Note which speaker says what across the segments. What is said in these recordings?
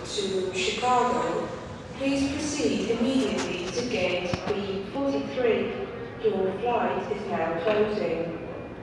Speaker 1: to Chicago, please proceed immediately to gate B43. Your flight is now closing.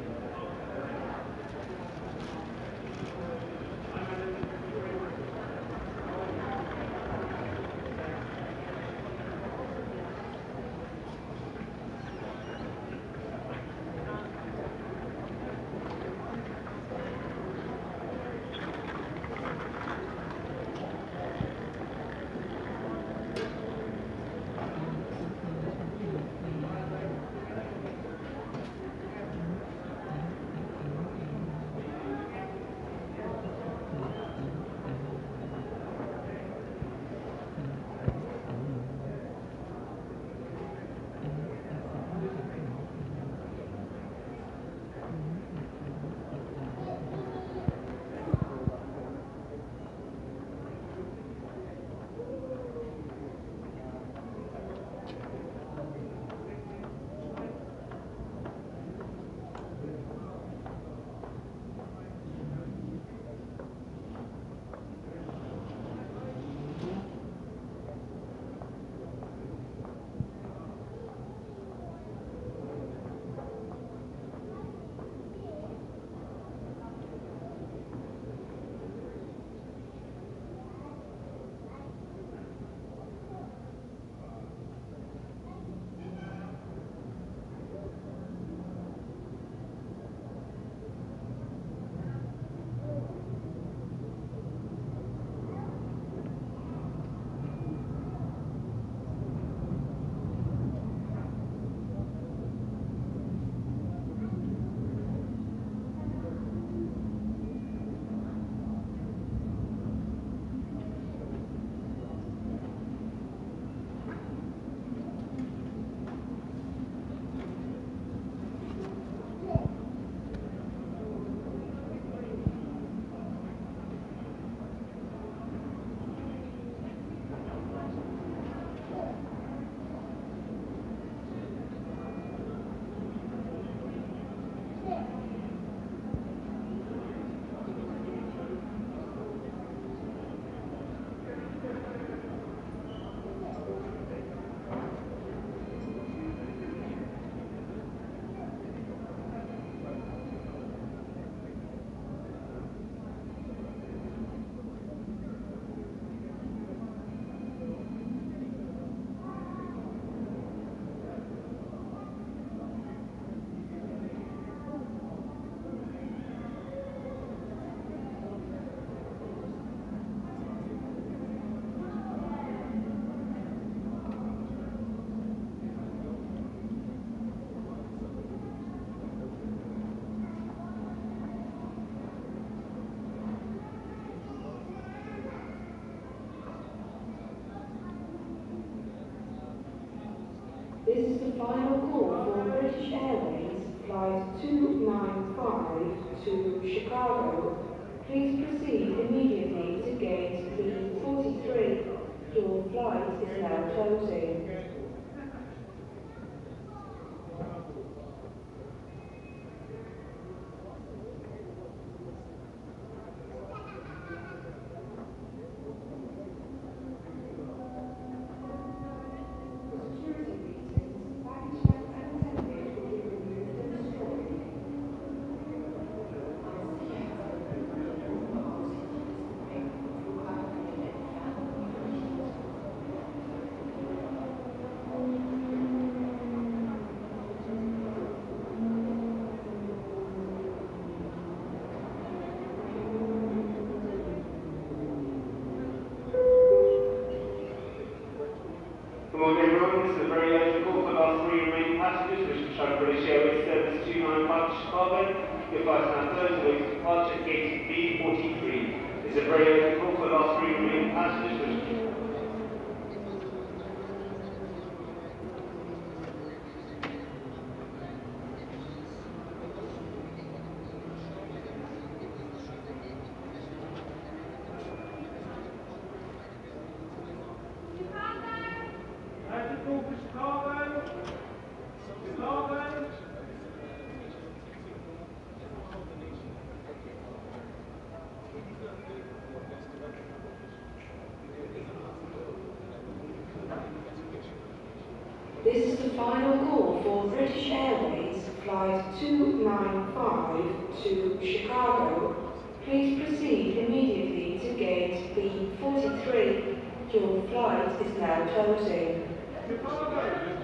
Speaker 1: This is the final call for British Airways Flight 295 to Chicago. Please proceed immediately to gate B43. Your flight is now closing.
Speaker 2: Good morning everyone, this is a very urgent call for the last 3 remaining passengers which can try British Airways Service 295 to Chicago. Your flight is now closed, awaiting departure at gate B43. This is a very urgent call for the last 3 remaining passengers which
Speaker 1: This is the final call for British Airways Flight 295 to Chicago. Please proceed immediately to gate B43. Your flight is now closing.
Speaker 3: Chicago.